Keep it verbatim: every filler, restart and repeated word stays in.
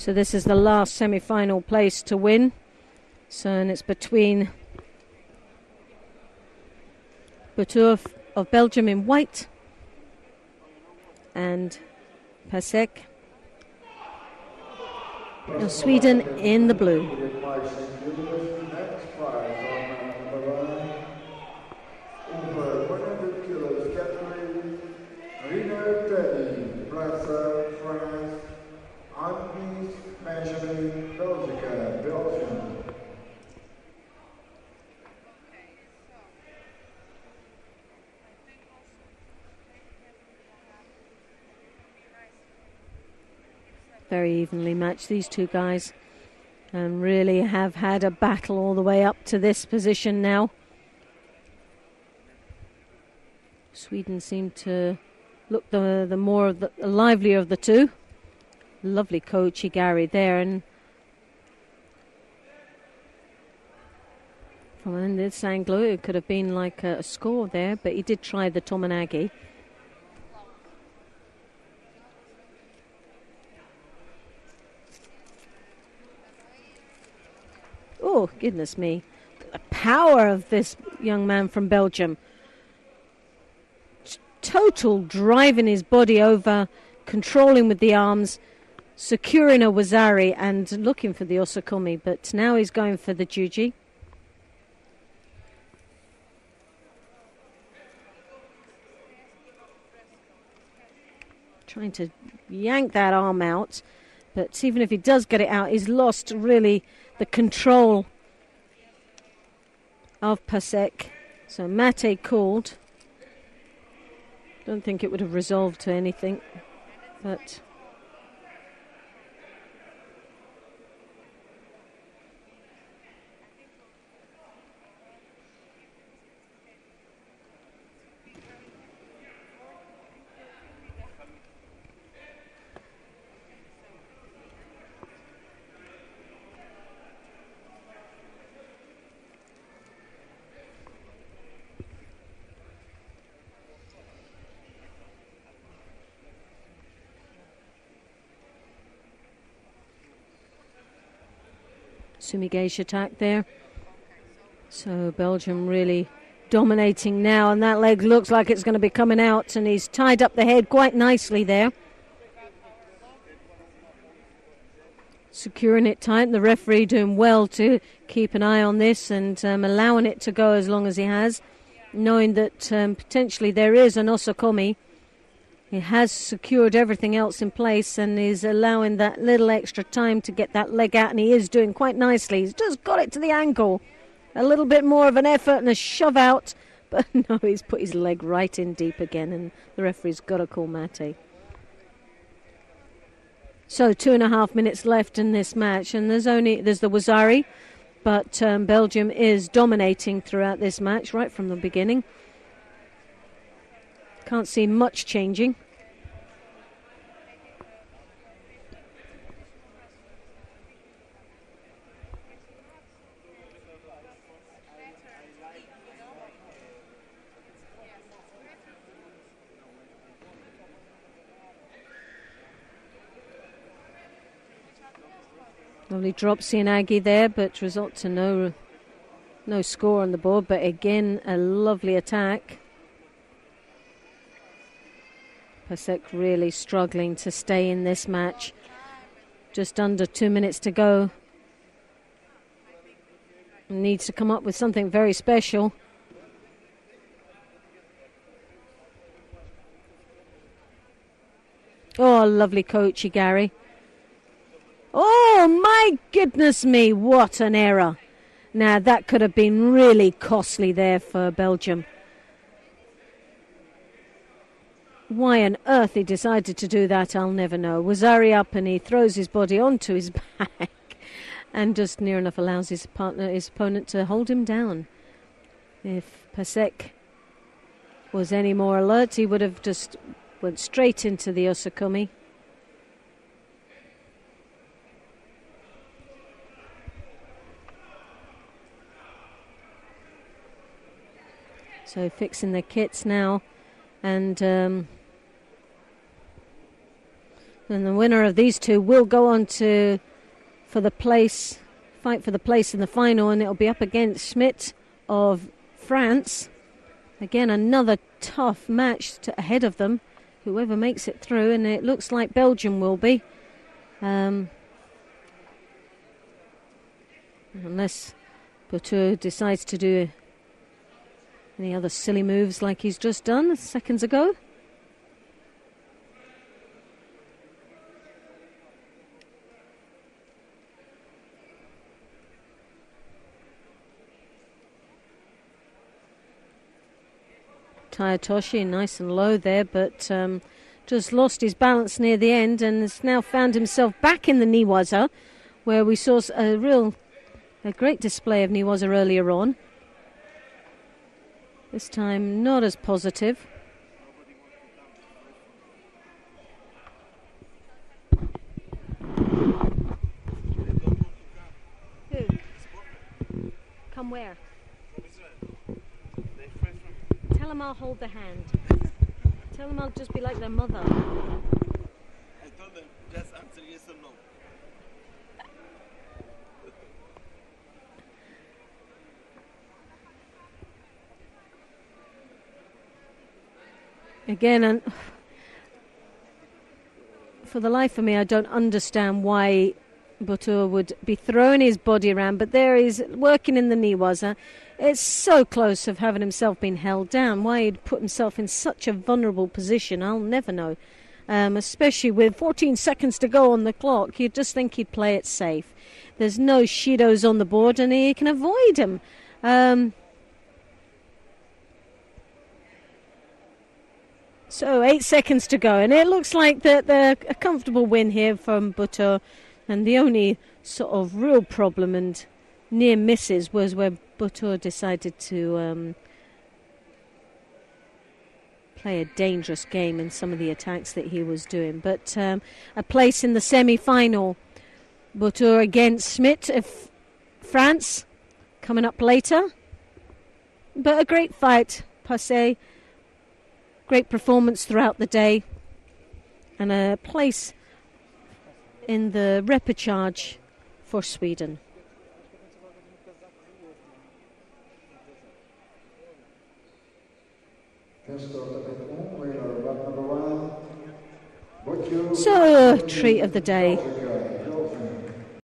So this is the last semi-final place to win. So, and it's between Bottieau of, of Belgium in white and Pacek of Sweden in the blue. Very evenly matched, these two guys, and really have had a battle all the way up to this position now. Sweden seem to look the the more of the, the livelier of the two. Lovely coach Gary there, and from this angle it could have been like a, a score there, but he did try the Tomanagi. Oh, goodness me. The power of this young man from Belgium. Total driving his body over, controlling with the arms, securing a Wazari and looking for the Osokumi, but now he's going for the Juji. Trying to yank that arm out, but even if he does get it out, he's lost really the control of Pacek. So Mate called. Don't think it would have resolved to anything, but Sumigeish attack there. So Belgium really dominating now, and that leg looks like it's going to be coming out, and he's tied up the head quite nicely there. Securing it tight, and the referee doing well to keep an eye on this and um, allowing it to go as long as he has, knowing that um, potentially there is an Osokumi. He has secured everything else in place and is allowing that little extra time to get that leg out, and he is doing quite nicely. He's just got it to the ankle. A little bit more of an effort and a shove out, but no, he's put his leg right in deep again, and the referee's got to call Mate. So two and a half minutes left in this match, and there's only there's the Wazari, but um, Belgium is dominating throughout this match right from the beginning. Can't see much changing. Lovely drop Sianagi there, but result to no, no score on the board. But again, a lovely attack. Pacek really struggling to stay in this match. Just under two minutes to go. Needs to come up with something very special. Oh, lovely coach, Gary. Oh, my goodness me, what an error. Now, that could have been really costly there for Belgium. Why on earth he decided to do that, I'll never know. Wazari up, and he throws his body onto his back and just near enough allows his partner, his opponent, to hold him down. If Pacek was any more alert, he would have just went straight into the Osokumi. So fixing the kits now, and um, And the winner of these two will go on to for the place, fight for the place in the final, and it'll be up against Schmidt of France. Again, another tough match to, ahead of them, whoever makes it through, and it looks like Belgium will be. Um, unless Bottieau decides to do any other silly moves like he's just done seconds ago. Toshi nice and low there, but um, just lost his balance near the end and has now found himself back in the Niwaza, where we saw a real, a great display of Niwaza earlier on. This time not as positive. Who? Come where? Tell them I'll hold the hand. Tell them I'll just be like their mother. I told them, just answer yes or no. Again, and for the life of me, I don't understand why Bottieau would be throwing his body around, but there he's working in the Niwaza. It's so close of having himself been held down. Why he'd put himself in such a vulnerable position, I'll never know. Um, especially with fourteen seconds to go on the clock, you'd just think he'd play it safe. There's no Shidos on the board, and he can avoid him. Um, so eight seconds to go, and it looks like the, the, a comfortable win here from Bottieau. And the only sort of real problem and near misses was where Bottieau decided to um, play a dangerous game in some of the attacks that he was doing. But um, a place in the semi-final, Bottieau against Schmidt of France, coming up later. But a great fight, Pacek. Great performance throughout the day. And a place in the repechage for Sweden. So, treat of the day.